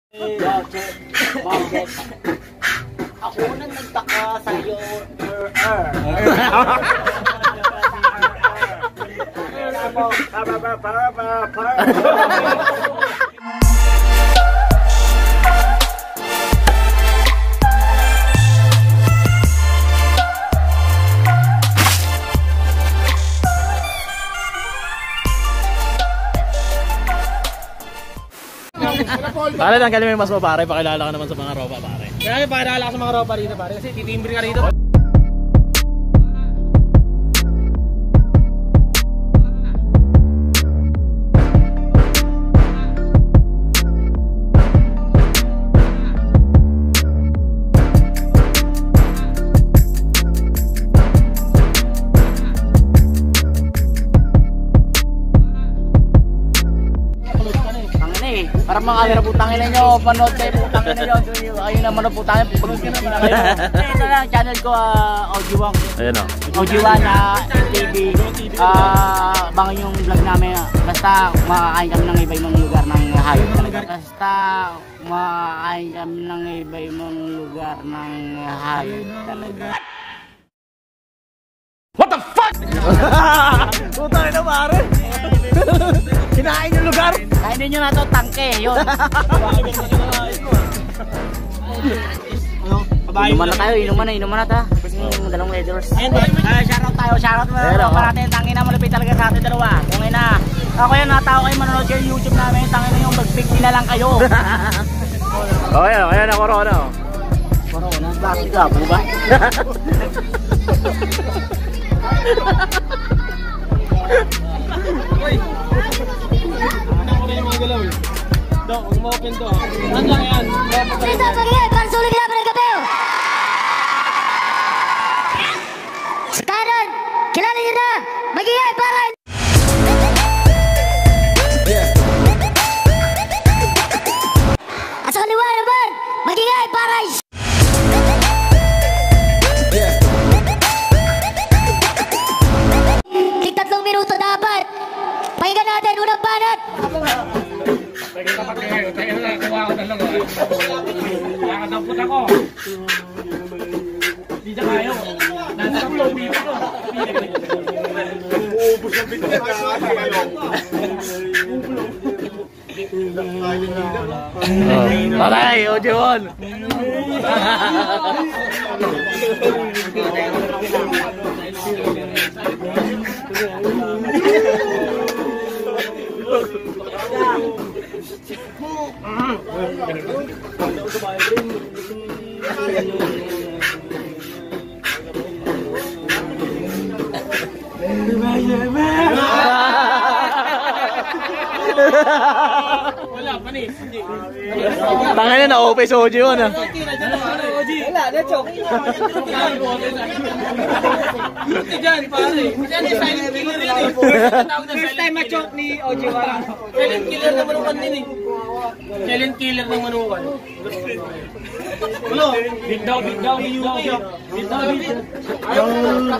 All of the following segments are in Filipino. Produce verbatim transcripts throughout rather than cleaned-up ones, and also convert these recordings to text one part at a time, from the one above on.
Bakit? Ako na nagtaka sa'yo. Pare, tanggalin mo yung mas mo pare, pakilala ka naman sa mga ropa pare. Kaya pakilala ka sa mga ropa rito pare, kasi titimbre ka rito. Parang mga kamera putang ina nyo, panood kayo putang ina nyo. Kayo naman na putang ina, pag-isip na kayo. Ito lang, channel ko, uh, WHUN. Ayan o. WHUN na T V. Uh, baka yung vlog namin, basta makakain kami ng iba-ibang lugar ng hayop talaga. Basta makakain kami ng iba-ibang lugar ng hayop talaga. What the fuck? Putang ina pare. Kinain yung lugar. Kainin nyo na to, tangke, yun. Inuman na tayo, inuman na, inuman na ta. Yung dalawang leaders. Shoutout tayo, shoutout mo. Parating, tangin na malupit talaga sa atin dalawa. Kung ina, ako yan, natao kayo manonood kayo YouTube namin. Tangin na yung mag-fifty na lang kayo. O yan, ayan na, corona. Corona, plastic ka, buba. Uy! Ano ko rin yung mga galaw eh. Dok, huwag ma-open to. Ano lang yan? Dito, pagigay! Parang sulit lang ng gabi! Kanan! Kilala nyo na! Magigay para! At sa kaliwa naman! Magigay para! Tatlong minuto dapat. Pakinggan natin unang banat. Pwede ka pagkakayo. Kaya na, kuha ko talaga. Nakadampot ako. Hindi na kayo. Nasa ang low B P ko. Uubos ang bito na kayo. Patay, WHUN. Wala pa ni. Tangin na, na-open sa WHUN ah. Wala, na-choke. Diyan, pare. Diyan, silent killer yan eh. First time ma-choke ni WHUN. Silent killer ng manukan din eh. Silent killer ng manukan. Ulo, big down, big down, big down. Big down, big down.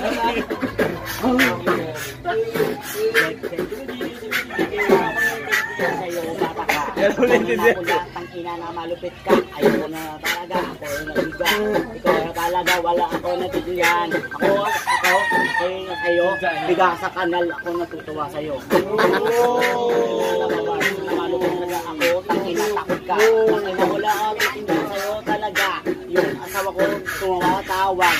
Yan ulit din yan. Ang ina na malupit ka. Ayoko na talaga. Ako na biga. Ikaw na talaga. Wala ako natitiyan. Ako, ako, kayo na kayo. Biga sa kanal. Ako natutuwa sa'yo. Malupit talaga ako. Tangina takot ka. Tangina wala ako natitiyan sa'yo talaga. Yung asawa ko tumatawag.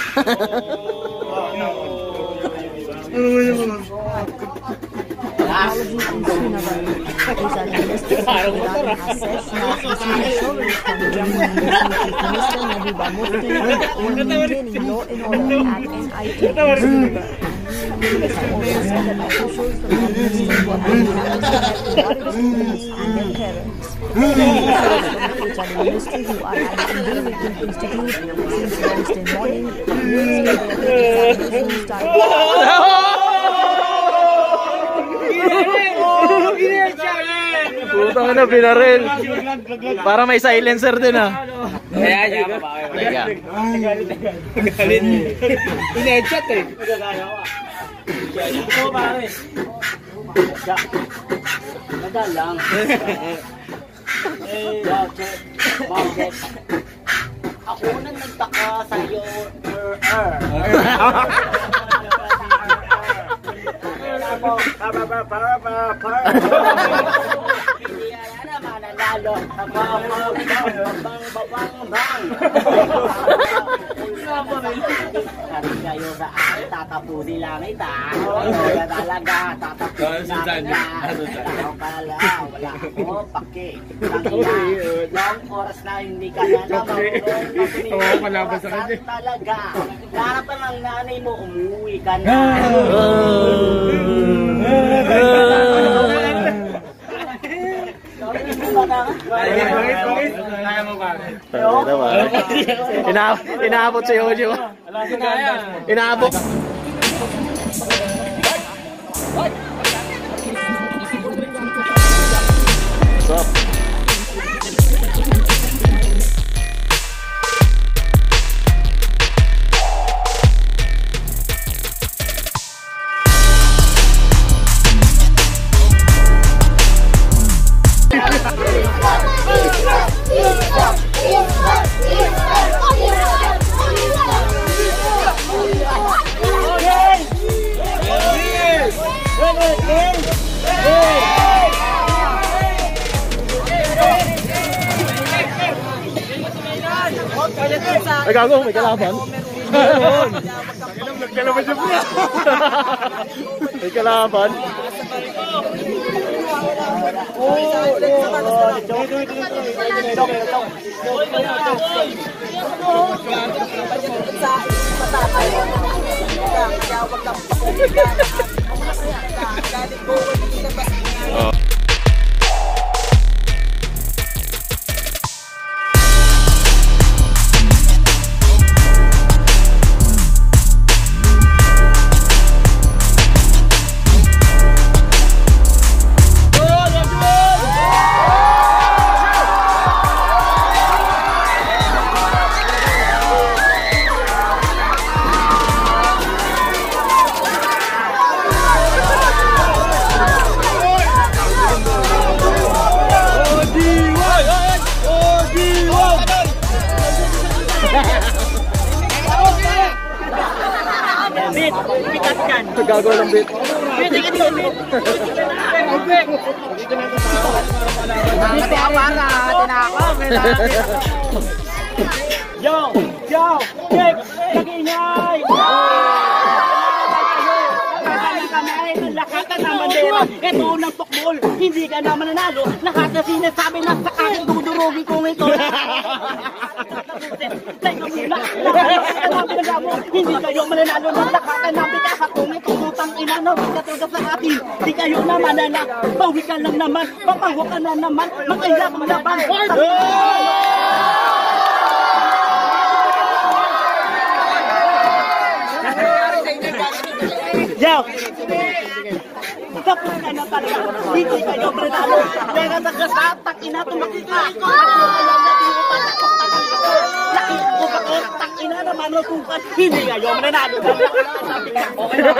Technology and funeral is an investigation that assess social conditions Minister Nabiba Mufti on maintaining law and order at N I T Univer. Minister also said that officials from the ministry were being monitored regarding students and their parents. Officials from the H R ministry who are at the Indian Institute since Wednesday morning using their examination started. Putang na, binaril. Para may silencer din ah. Kaya juga. Galit. In-headshot eh. Ito pare. Madalang. Eh, bakit? Ako na nagtaka sa'yo, er, er. Hindi na naman nanalo. Bang-bang-bang-bang-bang. Kari kayo sa akin, tatapusin lang ita. Kaya talaga, tatapusin lang ita. Ako pala, wala ako, pake. Long oras na hindi ka na naman. Oo, malabas sa kanya. Talaga, lahat pa ng nanay mo, umuwi ka na. Kaya mo ba? Ina inaabot si Ojo. Inaabot. Stop. Ay, gago, may kalaban. Nagkalaban siya po. May kalaban. Gago lang bit. Pwede ka dito, bit. Dito ka para, tinako. Yo! Yo! Check! Nag-ingay! Lakatan ng bandera. Ito unang tukbol. Hindi ka naman nanalo. Lahat na sinasabi na sa akin dudurugin kong ito. Hindi kayo mananalo ng lakatan ng bigasa kung ito utang ina na katulad sa atin. Hindi kayo naman na bawi ka lang naman. Papawa ka na naman. Makaiyak malaban. Yo! Tapos ka na talaga. Hindi kayo mananalo. Kaya nagkasatak ina tumakita. Laki ko pa ko, takina naman ang sukat. Hindi kayo mananalo. Okay na.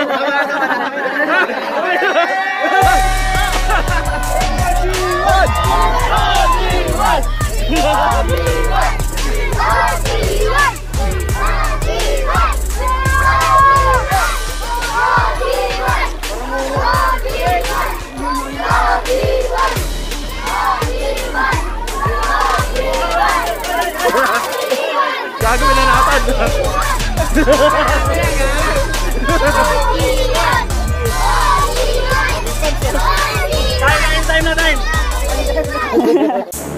Gagawin na natin. Kaya time na time.